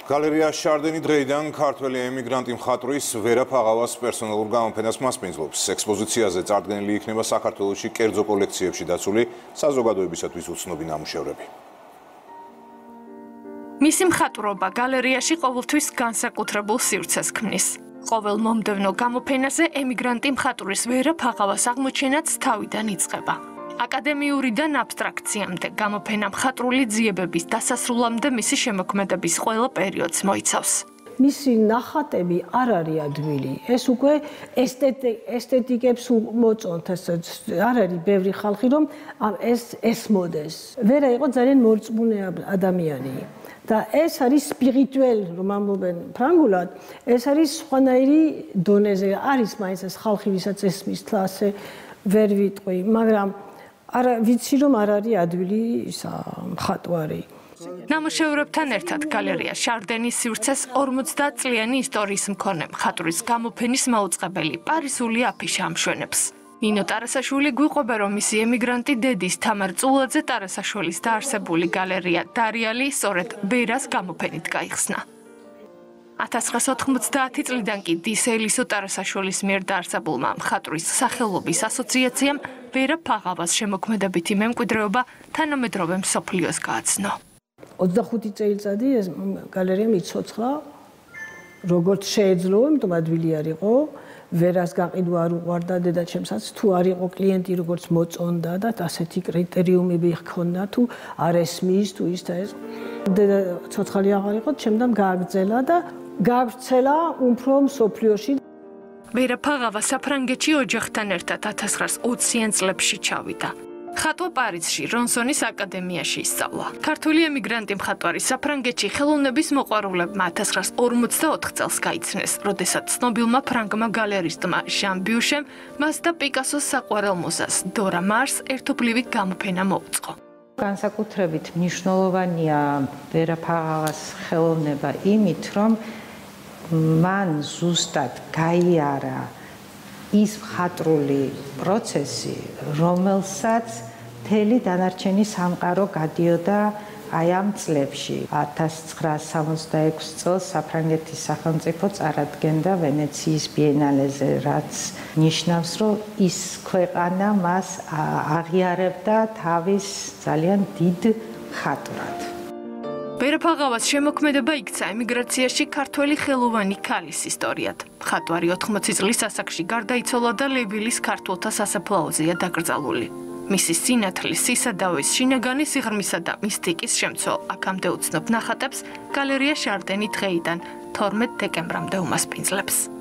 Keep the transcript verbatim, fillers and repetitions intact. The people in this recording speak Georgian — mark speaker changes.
Speaker 1: გალერეა შარდენი დღეიდან ქართველი ემიგრანტი მხატვრის ვერა ფაღავას პერსონალურ გამოფენას მასპინძლობს. ექსპოზიციაზე წარდგენილი იქნება საქართველოში კერძო კოლექციებში დაცული საზოგადოებისათვის უცნობი ნამუშევრები.
Speaker 2: მისი მხატვრობა გალერეაში ყოველთვის განსაკუთრებულ სივრცეს ქმნის. ყოველ მომდევნო გამოფენაზე ემიგრანტი მხატვრის ვერა ფაღავას აღმოჩენაც თავიდან იწყება. აკადემიურიდან აბსტრაქციამდე გამოფენა მხატვრული ძიებების დასასრულამდე მისი შემოქმედების ყველა პერიოდს მოიცავს.
Speaker 3: მისი ნახატები არ არის ადვილი. ეს უკვე ესთეტიკებს მოწონთ, არ არის ბევრი ხალხი, რომ ეს ესმოდეს. ვერა იყო ძალიან მორწმუნე ადამიანი. და ეს არის სპირიტუელ, რომ ამბობენ ფრანგულად, ეს არის სხვანაირი დონეზე. არის მაინც ეს ხალხი, ვისაც ესმის თლასე ვერ ვიტყვი, მაგრამ არა ვიცი რომ არ არის ადვილი ისა მხატვარი.
Speaker 2: ნამუშევრებთან ერთად გალერეა შარდენის სივრცეს ორმოცდაათ წლიანი ისტორიის მქონე მხატვრის გამოფენის მაუწყებელი პარიზული აფიშა ამშვენებს. ნინო ტარასაშვილი გვიყვება, რომ მისი ემიგრანტი დედის თამარ წულაძე ტარასაშვილის დაარსებული გალერეა დარიალი სწორედ ვერას გამოფენით გაიხსნა. ათას ცხრაას ოთხმოცდაათი წლიდან კი დის ელისო ტარასაშვილის მიერ დაარსებულმა მხატვრის სახელობის ასოციაციამ ვერა ფაღავას შემოქმედებითი მემკვიდრეობა თანამედროვე მსოფლიოს გააცნო.
Speaker 3: ოცდახუთი წელიწადი ეს გალერეამ იცოცხლა, როგორც შეეძლო, იმიტომ ადვილი არ იყო, ვერას გაყიდვა არ უყვარდა დედაჩემსაც, თუ არ იყო კლიენტი როგორც მოწონდა და ასეთი კრიტერიუმები ჰქონდა, თუ არ ესმის, თუ ის და ეს. დედა ცოცხალი აღარ იყო, ჩემთან გააგრძელა და გააგრძელა უფრო მსოფლიოში.
Speaker 2: ვერა ფაღავა საფრანგეთში ოჯახთან ერთად ათას ცხრაას ოციან წლებში ჩავიდა. ხატვა პარიზში, რონსონის აკადემიაში ისწავლა. ქართული ემიგრანტი მხატვარი საფრანგეთში ხელოვნების მოყვარულებმა ათას ცხრაას ორმოცდაოთხ წელს გაიცნეს, როდესაც ცნობილმა ფრანგმა გალერისტმა ჟან ბიუშემ მას და პიკასოს საყვარელ მუზას დორა მარს ერთობლივი გამოფენა მოუწყო.
Speaker 4: განსაკუთრებით მნიშვნელოვანია ვერა ფაღავას ხელოვნება იმით, რომ მან ზუსტად გაიარა ის მხატვრული პროცესი, რომელსაც მთელი დანარჩენი სამყარო გადიოდა აი ამ წლებში. ათას ცხრაას სამოცდაექვსი წელს საფრანგეთის სახელმწიფო წარადგენდა ვენეციის ბიენალეზე, რაც ნიშნავს, რომ ის ქვეყანა მას აღიარებდა თავის ძალიან დიდ მხატვრად.
Speaker 2: ვერა ფაღავას შემოქმედება იქცა ემიგრაციაში ქართველი ხელოვანი ქალის ისტორიად. მხატვარი ოთხმოცი წლის ასაკში გარდაიცვალა და ლებილის ქართველთა სასაფლაოზეა დაკრძალული. მისი სინათლის, სისადავის, შინაგანი სიღრმისა და მისტიკის შემცველ აქამდე უცნობ ნახატებს გალერეა შარდენი დღეიდან თორმეტ დეკემბრამდე უმასპინძლებს.